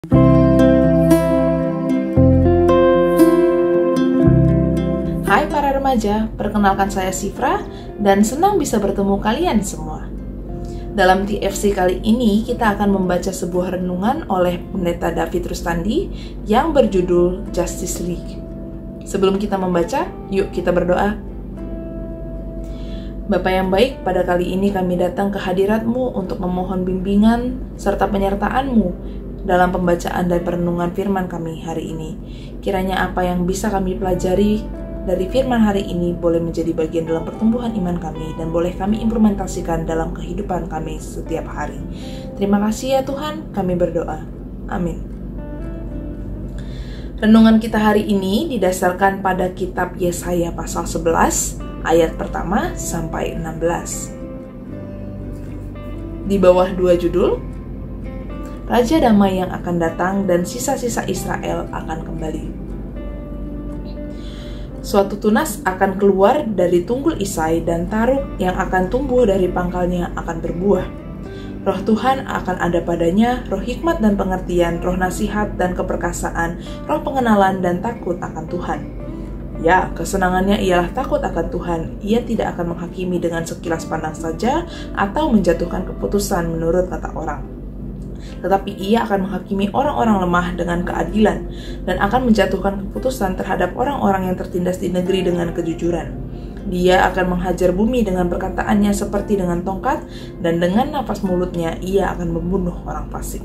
Hai para remaja, perkenalkan saya Sifra dan senang bisa bertemu kalian semua. Dalam TFC kali ini kita akan membaca sebuah renungan oleh Pendeta David Rustandi yang berjudul Justice League. Sebelum kita membaca, yuk kita berdoa. Bapa yang baik, pada kali ini kami datang ke hadirat-Mu untuk memohon bimbingan serta penyertaan-Mu dalam pembacaan dan perenungan firman kami hari ini. Kiranya apa yang bisa kami pelajari dari firman hari ini boleh menjadi bagian dalam pertumbuhan iman kami dan boleh kami implementasikan dalam kehidupan kami setiap hari. Terima kasih ya Tuhan, kami berdoa. Amin. Renungan kita hari ini didasarkan pada kitab Yesaya pasal 11 ayat pertama sampai 16. Di bawah dua judul, Raja Damai yang akan datang dan sisa-sisa Israel akan kembali. Suatu tunas akan keluar dari tunggul Isai dan taruk yang akan tumbuh dari pangkalnya akan berbuah. Roh Tuhan akan ada padanya, roh hikmat dan pengertian, roh nasihat dan keperkasaan, roh pengenalan dan takut akan Tuhan. Ya, kesenangannya ialah takut akan Tuhan. Ia tidak akan menghakimi dengan sekilas pandang saja atau menjatuhkan keputusan menurut kata orang. Tetapi ia akan menghakimi orang-orang lemah dengan keadilan dan akan menjatuhkan keputusan terhadap orang-orang yang tertindas di negeri dengan kejujuran. Dia akan menghajar bumi dengan perkataannya seperti dengan tongkat, dan dengan nafas mulutnya ia akan membunuh orang fasik.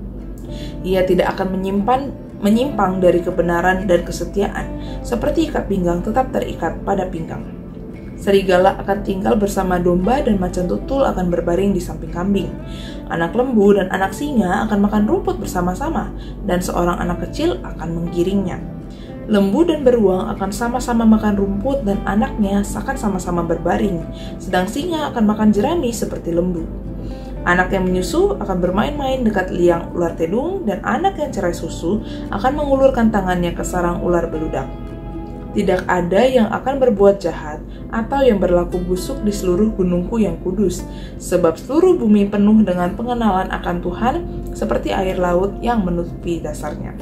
Ia tidak akan menyimpang dari kebenaran dan kesetiaan, seperti ikat pinggang tetap terikat pada pinggang. Serigala akan tinggal bersama domba dan macan tutul akan berbaring di samping kambing. Anak lembu dan anak singa akan makan rumput bersama-sama, dan seorang anak kecil akan menggiringnya. Lembu dan beruang akan sama-sama makan rumput dan anaknya akan sama-sama berbaring, sedang singa akan makan jerami seperti lembu. Anak yang menyusu akan bermain-main dekat liang ular tedung, dan anak yang cerai susu akan mengulurkan tangannya ke sarang ular beludak. Tidak ada yang akan berbuat jahat atau yang berlaku busuk di seluruh gunungku yang kudus, sebab seluruh bumi penuh dengan pengenalan akan Tuhan seperti air laut yang menutupi dasarnya.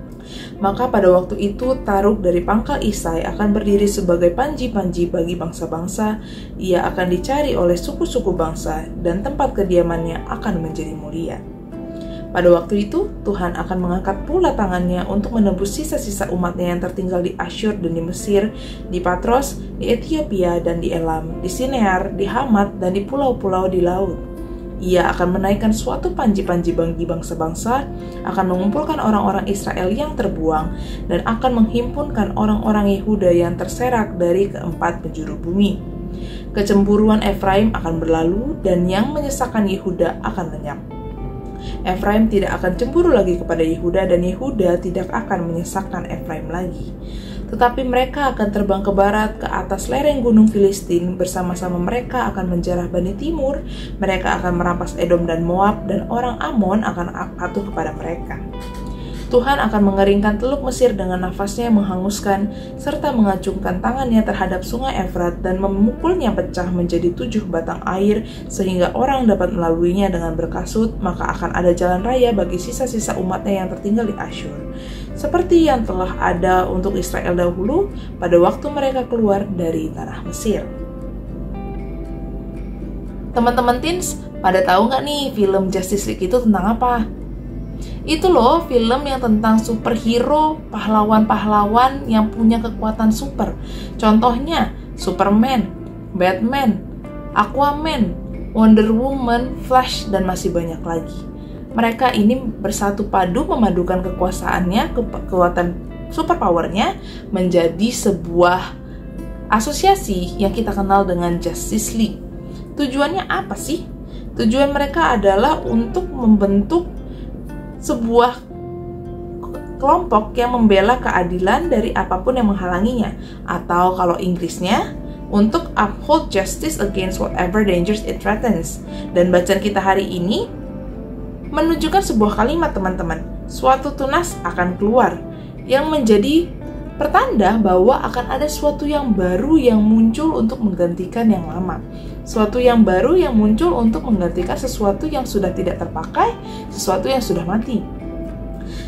Maka pada waktu itu taruk dari pangkal Isai akan berdiri sebagai panji-panji bagi bangsa-bangsa. Ia akan dicari oleh suku-suku bangsa dan tempat kediamannya akan menjadi mulia. Pada waktu itu, Tuhan akan mengangkat pula tangannya untuk menebus sisa-sisa umatnya yang tertinggal di Asyur dan di Mesir, di Patros, di Ethiopia dan di Elam, di Sinear, di Hamat, dan di pulau-pulau di laut. Ia akan menaikkan suatu panji-panji bagi bangsa-bangsa, akan mengumpulkan orang-orang Israel yang terbuang, dan akan menghimpunkan orang-orang Yehuda yang terserak dari keempat penjuru bumi. Kecemburuan Efraim akan berlalu, dan yang menyesakkan Yehuda akan lenyap. Efraim tidak akan cemburu lagi kepada Yehuda, dan Yehuda tidak akan menyesakkan Efraim lagi. Tetapi mereka akan terbang ke barat, ke atas lereng gunung Filistin. Bersama-sama mereka akan menjarah Bani Timur. Mereka akan merampas Edom dan Moab, dan orang Amon akan patuh kepada mereka. Tuhan akan mengeringkan teluk Mesir dengan nafasnya yang menghanguskan, serta mengacungkan tangannya terhadap sungai Efrat dan memukulnya pecah menjadi 7 batang air, sehingga orang dapat melaluinya dengan berkasut. Maka akan ada jalan raya bagi sisa-sisa umatnya yang tertinggal di Asyur, seperti yang telah ada untuk Israel dahulu pada waktu mereka keluar dari tanah Mesir. Teman-teman teens, pada tahu nggak nih film Justice League itu tentang apa? Itu loh film yang tentang superhero, pahlawan-pahlawan yang punya kekuatan super. Contohnya Superman, Batman, Aquaman, Wonder Woman, Flash, dan masih banyak lagi. Mereka ini bersatu padu memadukan kekuasaannya, kekuatan superpowernya menjadi sebuah asosiasi yang kita kenal dengan Justice League. Tujuannya apa sih? Tujuan mereka adalah untuk membentuk sebuah kelompok yang membela keadilan dari apapun yang menghalanginya, atau kalau Inggrisnya untuk uphold justice against whatever dangers it threatens. Dan bacaan kita hari ini menunjukkan sebuah kalimat, teman-teman. Suatu tunas akan keluar yang menjadi pertanda bahwa akan ada sesuatu yang baru yang muncul untuk menggantikan yang lama. Sesuatu yang baru yang muncul untuk menggantikan sesuatu yang sudah tidak terpakai, sesuatu yang sudah mati.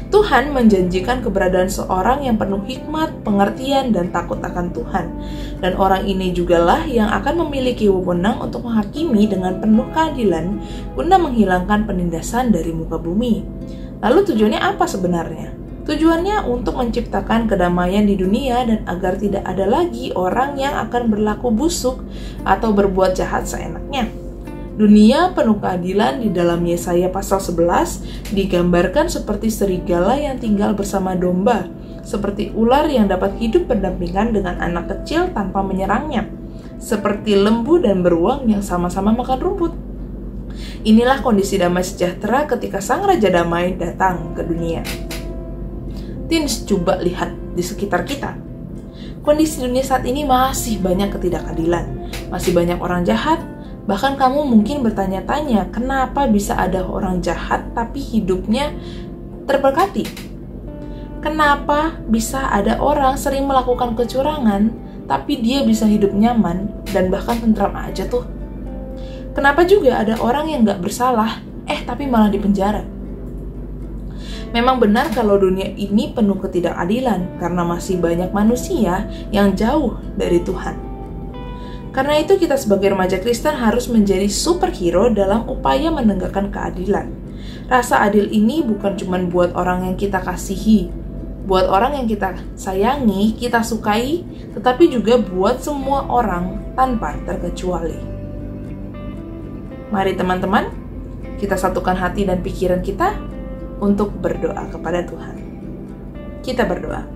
Tuhan menjanjikan keberadaan seorang yang penuh hikmat, pengertian, dan takut akan Tuhan. Dan orang ini jugalah yang akan memiliki wewenang untuk menghakimi dengan penuh keadilan guna menghilangkan penindasan dari muka bumi. Lalu tujuannya apa sebenarnya? Tujuannya untuk menciptakan kedamaian di dunia dan agar tidak ada lagi orang yang akan berlaku busuk atau berbuat jahat seenaknya. Dunia penuh keadilan di dalam Yesaya pasal 11 digambarkan seperti serigala yang tinggal bersama domba, seperti ular yang dapat hidup berdampingan dengan anak kecil tanpa menyerangnya, seperti lembu dan beruang yang sama-sama makan rumput. Inilah kondisi damai sejahtera ketika Sang Raja Damai datang ke dunia. Teens, coba lihat di sekitar kita. Kondisi dunia saat ini masih banyak ketidakadilan, masih banyak orang jahat. Bahkan kamu mungkin bertanya-tanya, kenapa bisa ada orang jahat tapi hidupnya terberkati? Kenapa bisa ada orang sering melakukan kecurangan tapi dia bisa hidup nyaman dan bahkan tentram aja tuh? Kenapa juga ada orang yang gak bersalah, tapi malah dipenjara? Memang benar kalau dunia ini penuh ketidakadilan karena masih banyak manusia yang jauh dari Tuhan. Karena itu kita sebagai remaja Kristen harus menjadi superhero dalam upaya menegakkan keadilan. Rasa adil ini bukan cuma buat orang yang kita kasihi, buat orang yang kita sayangi, kita sukai, tetapi juga buat semua orang tanpa terkecuali. Mari teman-teman, kita satukan hati dan pikiran kita untuk berdoa kepada Tuhan. Kita berdoa.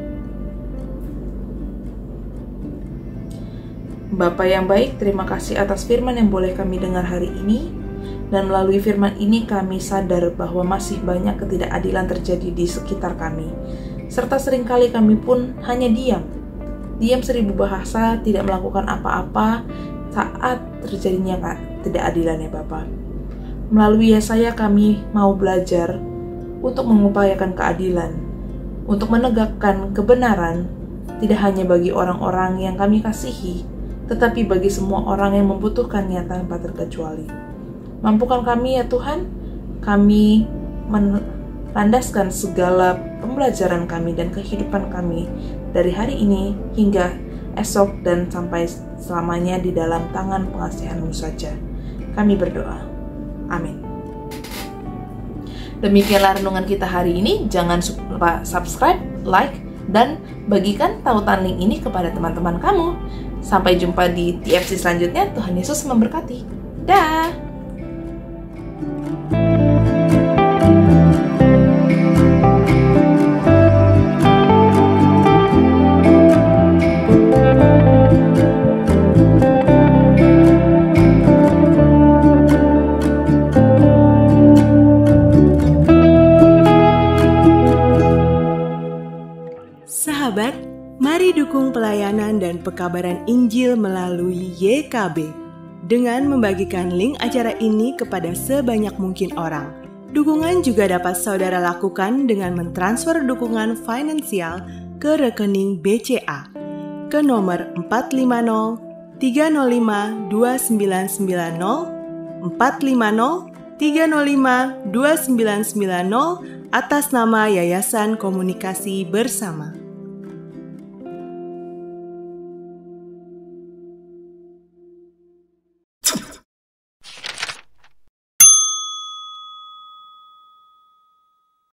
Bapa yang baik, terima kasih atas firman yang boleh kami dengar hari ini. Dan melalui firman ini kami sadar bahwa masih banyak ketidakadilan terjadi di sekitar kami. Serta seringkali kami pun hanya diam seribu bahasa, tidak melakukan apa-apa saat terjadinya ketidakadilan ya Bapa. Melalui Yesaya kami mau belajar untuk mengupayakan keadilan, untuk menegakkan kebenaran, tidak hanya bagi orang-orang yang kami kasihi, tetapi bagi semua orang yang membutuhkannya tanpa terkecuali. Mampukan kami ya Tuhan, kami melandaskan segala pembelajaran kami dan kehidupan kami dari hari ini hingga esok dan sampai selamanya di dalam tangan pengasihan-Mu saja. Kami berdoa. Amin. Demikianlah renungan kita hari ini. Jangan lupa subscribe, like, dan bagikan tautan link ini kepada teman-teman kamu. Sampai jumpa di TFC selanjutnya. Tuhan Yesus memberkati. Dah. Sahabat, mari dukung pelayanan dan pekabaran Injil melalui YKB dengan membagikan link acara ini kepada sebanyak mungkin orang. Dukungan juga dapat saudara lakukan dengan mentransfer dukungan finansial ke rekening BCA ke nomor 450 305 2990 450 305 2990 atas nama Yayasan Komunikasi Bersama.